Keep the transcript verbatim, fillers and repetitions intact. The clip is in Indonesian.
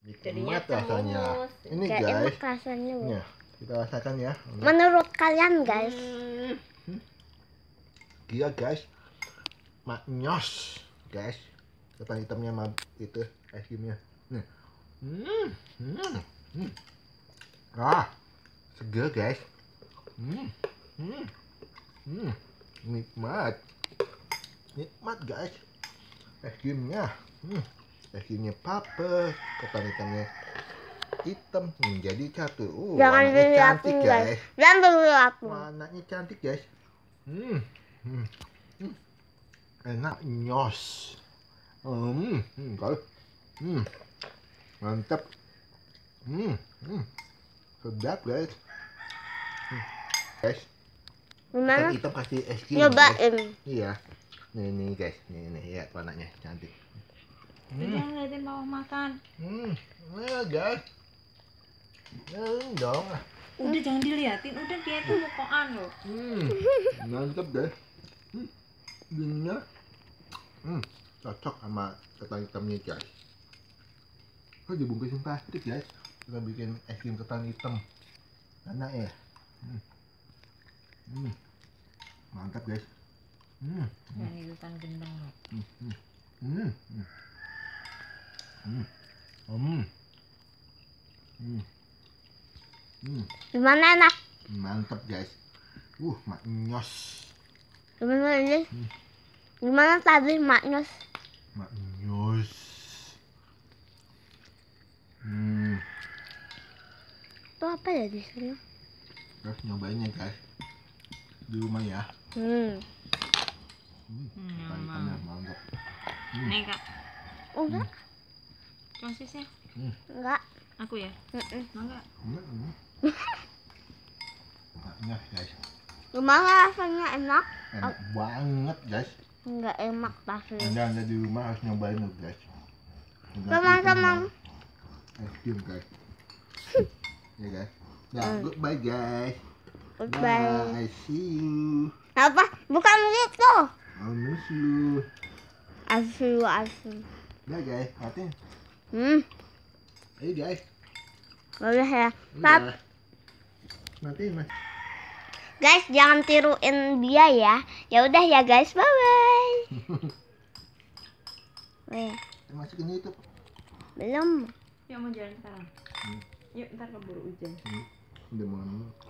Nikmat rasanya. Ini Gak guys. enak rasanya. Ya, kita rasakan ya. Menurut kalian guys? Hmm. Gila guys. Maknyos guys. Ketan hitamnya sama itu es krimnya. Nih. Hmm. Hmm. Hmm. Ah, seger guys. Hmm. Hmm. Hmm. Nikmat. Nikmat guys. Es krimnya. Hmm. Es krimnya paper, ketan hitamnya hitam menjadi satu. Uh, Jangan warnanya beli cantik aku, guys. Jangan beli aku. Warnanya cantik guys. Hmm. Hmm. Hmm. Enak nyos. Hmm. Hmm. Kalau. Hmm. Mantap. Hmm. Hmm. Sedap guys. Hmm. Guys. Gimana? Ketan hitam kasih es krim. Nyobain. Iya. Nih nih guys. Nih nih ya warnanya cantik. Hmm. Jangan ngeliatin mau makan. Hmm, nah guys. Hmm, dong. Udah jangan diliatin, udah dia itu mukoan loh. Hmm, mantap deh. Hmm, dinginnya. Hmm, cocok sama ketan hitamnya guys. Kok dibungkusin plastik guys? Kita bikin es krim ketan hitam. Enak ya. Hmm. Hmm. Mantap guys. Hmm. Yang ikutan gendeng loh. Hmm. Hmm. Hmm. Hmm. Hmm. Hmm. Hmm. Hmm. Gimana enak? Mantap guys. Uh, maknyos. Gimana ini? Hmm. Gimana tadi maknyos? Maknyos. Hmm. Itu apa ya di sana? Guys, nyobainnya guys. Di rumah ya. Hmm. Hmm. Hmm, Ketan hitamnya mantap. Hmm. Nih kak, Enggak, sosisnya Hmm. enggak. aku ya? Mm-mm. Enggak. Enak, enak. Maknyos guys. Gimana rasanya enak? Enak banget guys. Enggak enak pasti. Anda anda di rumah harus nyobain loh guys. Teman-teman. Es krim guys. Ya guys. Ya, Hmm. goodbye guys. Goodbye. Bye. See you. Apa? Bukan begitu. I miss you. Asu, asu. Bye guys. Matiin. Hmm. Ayo guys. Boleh ya. Tap. Udah. Matiin mas. Guys, jangan tiruin dia ya. Ya udah ya guys, bye bye. Weh, Masukin YouTube. belum. Yuk mau jalan sekarang. Hmm. Yuk ntar keburu hujan. Hmm. Udah mau